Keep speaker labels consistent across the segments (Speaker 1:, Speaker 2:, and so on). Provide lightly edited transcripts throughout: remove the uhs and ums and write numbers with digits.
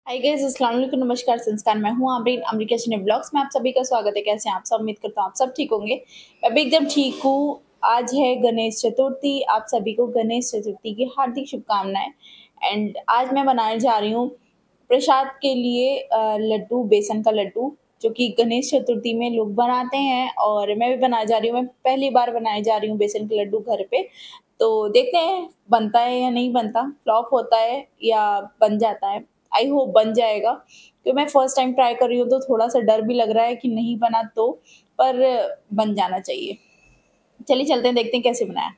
Speaker 1: Hi guys, अस्सलाम वालेकुम, नमस्कार, संस्कार। मैं हूँ आमरीन, अमरीका चैनल ब्लॉग्स में आप सभी का स्वागत है। कैसे हैं आप सब? उम्मीद करता हूँ आप सब ठीक होंगे। मैं भी एकदम ठीक हूँ। आज है गणेश चतुर्थी। आप सभी को गणेश चतुर्थी की हार्दिक शुभकामनाएं। एंड आज मैं बनाने जा रही हूँ प्रसाद के लिए लड्डू, बेसन का लड्डू, जो कि गणेश चतुर्थी में लोग बनाते हैं और मैं भी बनाने जा रही हूँ। मैं पहली बार बनाने जा रही हूँ बेसन के लड्डू घर पे। तो देखते हैं बनता है या नहीं बनता, फ्लॉप होता है या बन जाता है। आई होप बन जाएगा, क्योंकि मैं फर्स्ट टाइम ट्राई कर रही हूँ तो थोड़ा-सा डर भी लग रहा है कि नहीं बना तो, पर बन जाना चाहिए। चलिए चलते हैं, देखते हैं कैसे बनाया।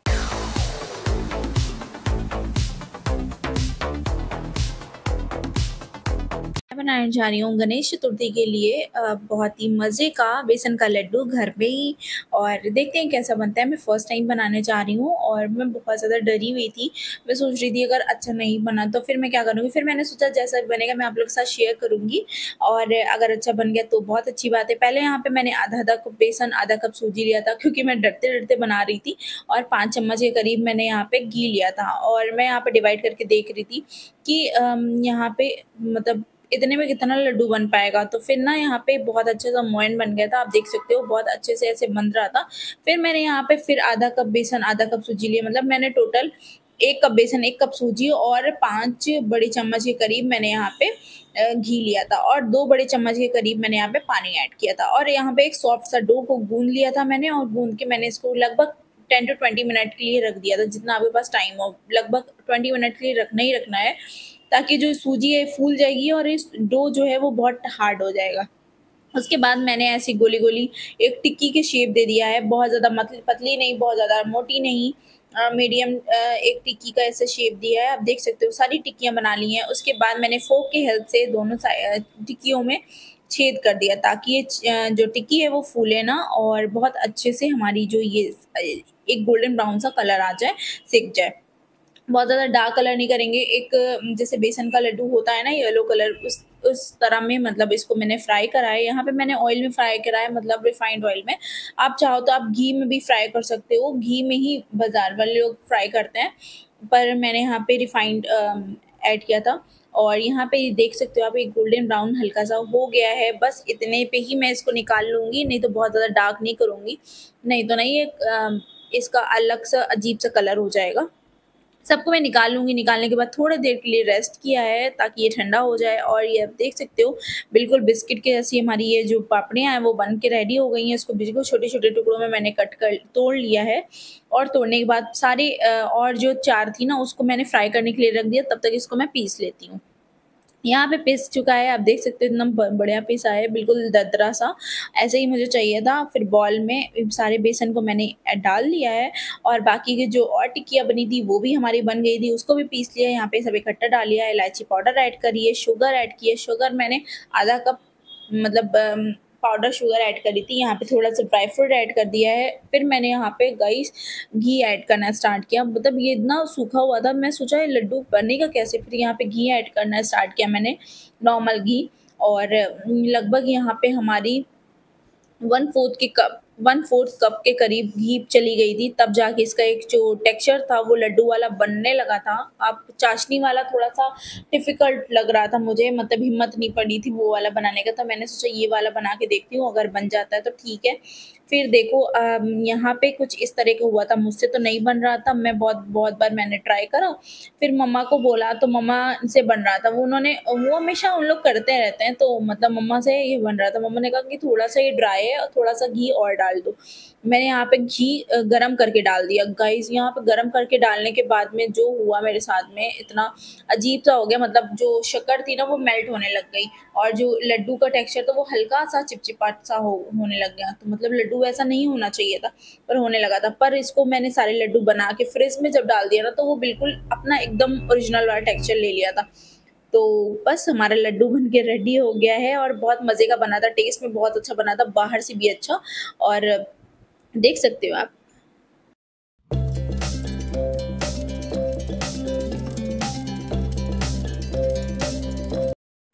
Speaker 1: मैं बनाने जा रही हूँ गणेश चतुर्थी के लिए बहुत ही मज़े का बेसन का लड्डू घर पे ही, और देखते हैं कैसा बनता है। मैं फर्स्ट टाइम बनाने जा रही हूँ और मैं बहुत ज़्यादा डरी हुई थी। मैं सोच रही थी अगर अच्छा नहीं बना तो फिर मैं क्या करूँगी। फिर मैंने सोचा जैसा भी बनेगा मैं आप लोग के साथ शेयर करूँगी, और अगर अच्छा बन गया तो बहुत अच्छी बात है। पहले यहाँ पे मैंने आधा-आधा कप बेसन, आधा कप सूजी लिया था, क्योंकि मैं डरते-डरते बना रही थी, और 5 चम्मच के करीब मैंने यहाँ पे घी लिया था, और मैं यहाँ पे डिवाइड करके देख रही थी कि यहाँ पे मतलब इतने में कितना लड्डू बन पाएगा। तो फिर ना यहाँ पे बहुत अच्छे सा मोयन बन गया था, आप देख सकते हो बहुत अच्छे से ऐसे बन रहा था। फिर मैंने यहाँ पे फिर आधा कप बेसन, आधा कप सूजी लिया, मतलब मैंने टोटल 1 कप बेसन, 1 कप सूजी और 5 बड़ी चम्मच के करीब मैंने यहाँ पे घी लिया था, और 2 बड़े चम्मच के करीब मैंने यहाँ पे पानी ऐड किया था, और यहाँ पे एक सॉफ्ट सा डो को गूँध लिया था मैंने, और गूँध के मैंने इसको लगभग 10 टू 20 मिनट के लिए रख दिया था, जितना आपके पास टाइम हो। लगभग 20 मिनट के लिए रखना ही रखना है, ताकि जो सूजी है फूल जाएगी और इस डो जो है वो बहुत हार्ड हो जाएगा। उसके बाद मैंने ऐसी गोली-गोली एक टिक्की के शेप दे दिया है, बहुत ज़्यादा पतली नहीं, बहुत ज़्यादा मोटी नहीं, मीडियम एक टिक्की का ऐसा शेप दिया है। आप देख सकते हो सारी टिक्कियाँ बना ली हैं। उसके बाद मैंने फ़ोर्क की हेल्प से दोनों टिक्कियों में छेद कर दिया, ताकि ये जो टिक्की है वो फूले ना, और बहुत अच्छे से हमारी जो ये एक गोल्डन ब्राउन सा कलर आ जाए, सिक जाए। बहुत ज़्यादा डार्क कलर नहीं करेंगे, एक जैसे बेसन का लड्डू होता है ना येलो कलर, उस तरह में मतलब इसको मैंने फ्राई करा है। यहाँ पे मैंने ऑयल में फ्राई करा है, मतलब रिफाइंड ऑयल में। आप चाहो तो आप घी में भी फ्राई कर सकते हो, घी में ही बाज़ार वाले लोग फ्राई करते हैं, पर मैंने यहाँ पे रिफाइंड ऐड किया था। और यहाँ पे देख सकते हो आप, एक गोल्डन ब्राउन हल्का सा हो गया है, बस इतने पे ही मैं इसको निकाल लूँगी, नहीं तो बहुत ज़्यादा डार्क नहीं करूँगी, नहीं तो नहीं इसका अलग सा अजीब सा कलर हो जाएगा। सबको मैं निकाल लूँगी, निकालने के बाद थोड़ी देर के लिए रेस्ट किया है, ताकि ये ठंडा हो जाए। और ये आप देख सकते हो बिल्कुल बिस्किट के जैसी हमारी ये जो पापड़ियाँ हैं वो बन के रेडी हो गई हैं। इसको बिल्कुल छोटे-छोटे टुकड़ों में मैंने कट कर तोड़ लिया है, और तोड़ने के बाद सारी और जो 4 थी ना उसको मैंने फ्राई करने के लिए रख दिया, तब तक इसको मैं पीस लेती हूँ। यहाँ पे पिस चुका है, आप देख सकते हो एकदम बढ़िया पिसा है, बिल्कुल दरदरा सा, ऐसे ही मुझे चाहिए था। फिर बॉल में सारे बेसन को मैंने डाल लिया है, और बाकी की जो और टिक्कियाँ बनी थी वो भी हमारी बन गई थी, उसको भी पीस लिया है। यहाँ पे सब इकट्ठा डाल लिया है, इलायची पाउडर ऐड करी है, शुगर ऐड की है। शुगर मैंने आधा कप मतलब पाउडर शुगर ऐड करी थी। यहाँ पे थोड़ा-सा ड्राई फ्रूट ऐड कर दिया है। फिर मैंने यहाँ पे गाइस घी ऐड करना स्टार्ट किया, मतलब ये इतना सूखा हुआ था, मैं सोचा ये लड्डू बनेगा कैसे? फिर यहाँ पे घी ऐड करना स्टार्ट किया मैंने, नॉर्मल घी, और लगभग यहाँ पे हमारी 1/4 कप के करीब घी चली गई थी, तब जाके इसका एक जो टेक्सचर था वो लड्डू वाला बनने लगा था। अब चाशनी वाला थोड़ा-सा डिफ़िकल्ट लग रहा था मुझे, मतलब हिम्मत नहीं पड़ी थी वो वाला बनाने का, तो मैंने सोचा ये वाला बना के देखती हूँ, अगर बन जाता है तो ठीक है। फिर देखो यहाँ पे कुछ इस तरह का हुआ था, मुझसे तो नहीं बन रहा था, मैं बहुत बार मैंने ट्राई करा, फिर मम्मा को बोला तो मम्मा से बन रहा था। वो हमेशा उन लोग करते रहते हैं, तो मतलब मम्मा से ये बन रहा था। मम्मा ने कहा कि थोड़ा-सा ये ड्राई है और थोड़ा-सा घी और डाल दो। मैंने यहाँ पे घी गरम करके डाल दिया। गाइस यहाँ पे गरम करके डालने के बाद में जो हुआ मेरे साथ में, इतना अजीब-सा हो गया, मतलब जो शक्कर थी ना वो मेल्ट होने लग गई, और जो लड्डू का टेक्सचर था वो हल्का-सा चिपचिपा-सा होने लग गया। तो मतलब लड्डू ऐसा नहीं होना चाहिए था, पर होने लगा था। पर इसको मैंने सारे लड्डू बना के फ्रिज में जब डाल दिया ना, तो वो बिल्कुल अपना एकदम ओरिजिनल वाला टेक्सचर ले लिया था। तो बस हमारा लड्डू बन के रेडी हो गया है, और बहुत मज़े का बना था, टेस्ट में बहुत अच्छा बना था, बाहर से भी अच्छा, और देख सकते हो आप।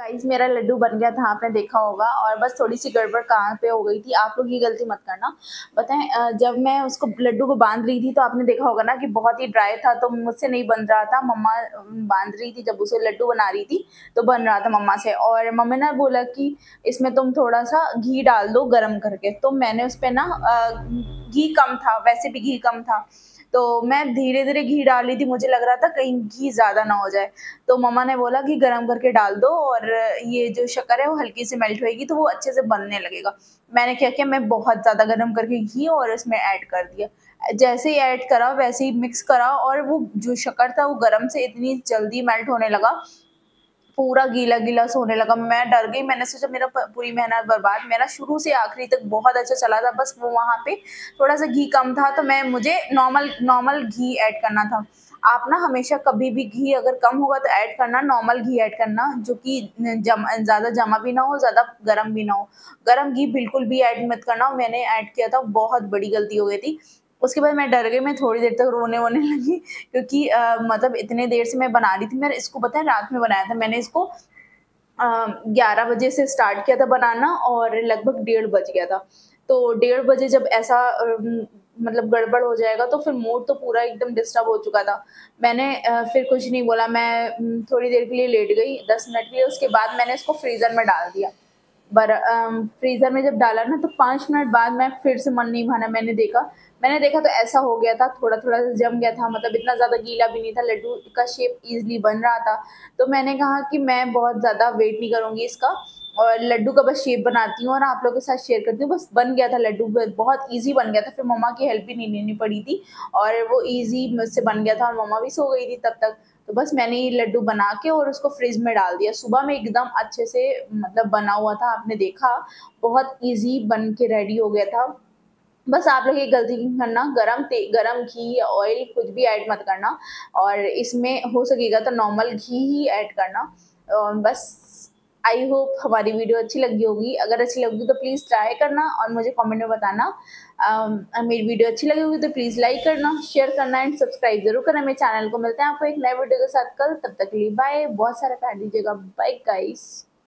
Speaker 1: गाइस मेरा लड्डू बन गया था, आपने देखा होगा। और बस थोड़ी सी गड़बड़ कहाँ पे हो गई थी, आप लोग ये गलती मत करना। बताएं, जब मैं उसको लड्डू को बांध रही थी तो आपने देखा होगा ना कि बहुत ही ड्राई था, तो मुझसे नहीं बन रहा था। मम्मा बांध रही थी, जब उसे लड्डू बना रही थी तो बन रहा था मम्मा से। और मम्मी ने बोला कि इसमें तुम थोड़ा सा घी डाल दो गरम करके, तो मैंने उस पर ना घी कम था, वैसे भी घी कम था, तो मैं धीरे धीरे घी डाल रही थी। मुझे लग रहा था कहीं घी ज़्यादा ना हो जाए, तो मम्मा ने बोला कि गरम करके डाल दो और ये जो शक्कर है वो हल्की सी मेल्ट होएगी तो वो अच्छे से बनने लगेगा। मैंने क्या किया, मैं बहुत ज़्यादा गरम करके घी और इसमें ऐड कर दिया। जैसे ही ऐड करा वैसे ही मिक्स करा, और वो जो शक्कर था वो गरम से इतनी जल्दी मेल्ट होने लगा, पूरा गीला-गीला सा होने लगा। मैं डर गई, मैंने सोचा मेरा पूरी मेहनत बर्बाद। मेरा शुरू से आखिरी तक बहुत अच्छा चला था, बस वो वहाँ पे थोड़ा-सा घी कम था, तो मुझे नॉर्मल नॉर्मल घी ऐड करना था। आप ना हमेशा कभी भी घी अगर कम होगा तो ऐड करना, नॉर्मल घी ऐड करना, जो कि ज़्यादा जमा भी ना हो, ज़्यादा गरम भी ना हो। गरम घी बिल्कुल भी ऐड मत करना, मैंने ऐड किया था, बहुत बड़ी गलती हो गई थी। उसके बाद मैं डर गई, मैं थोड़ी देर तक रोने-वोने लगी, क्योंकि मतलब इतने देर से मैं बना रही थी। मैंने इसको पता है रात में बनाया था। मैंने इसको 11 बजे से स्टार्ट किया था बनाना और लगभग 1:30 बज गया था। तो 1:30 बजे जब ऐसा मतलब गड़बड़ हो जाएगा तो फिर मूड तो पूरा एकदम डिस्टर्ब हो चुका था। मैंने फिर कुछ नहीं बोला, मैं थोड़ी देर के लिए लेट गई, 10 मिनट के लिए। उसके बाद मैंने इसको फ्रीज़र में डाल दिया। फ्रीज़र में जब डाला ना तो 5 मिनट बाद मैं फिर से मन नहीं माना, मैंने देखा तो ऐसा हो गया था, थोड़ा-थोड़ा सा जम गया था, मतलब इतना ज़्यादा गीला भी नहीं था, लड्डू का शेप ईज़िली बन रहा था। तो मैंने कहा कि मैं बहुत ज़्यादा वेट नहीं करूँगी इसका, और लड्डू का बस शेप बनाती हूँ और आप लोगों के साथ शेयर करती हूँ। बस बन गया था लड्डू, ब बहुत ईज़ी बन गया था, फिर मम्मा की हेल्प भी नहीं लेनी पड़ी थी और वो ईज़ी मुझसे बन गया था और मम्मा भी सो गई थी तब तक। तो बस मैंने ये लड्डू बना के और उसको फ्रिज में डाल दिया। सुबह में एकदम अच्छे से मतलब बना हुआ था, आपने देखा, बहुत ईज़ी बन के रेडी हो गया था। बस आप लोग एक गलती नहीं करना, गरम घी या ऑयल कुछ भी ऐड मत करना, और इसमें हो सकेगा तो नॉर्मल घी ही ऐड करना। बस आई होप हमारी वीडियो अच्छी लगी होगी। अगर अच्छी लगी तो प्लीज़ ट्राई करना और मुझे कमेंट में बताना। मेरी वीडियो अच्छी लगी होगी तो प्लीज़ लाइक करना, शेयर करना एंड सब्सक्राइब ज़रूर करना मेरे चैनल को। मिलते हैं आपको एक नए वीडियो के साथ कल, तब तक के लिए बाय। बहुत सारा प्यार दीजिएगा। Bye guys.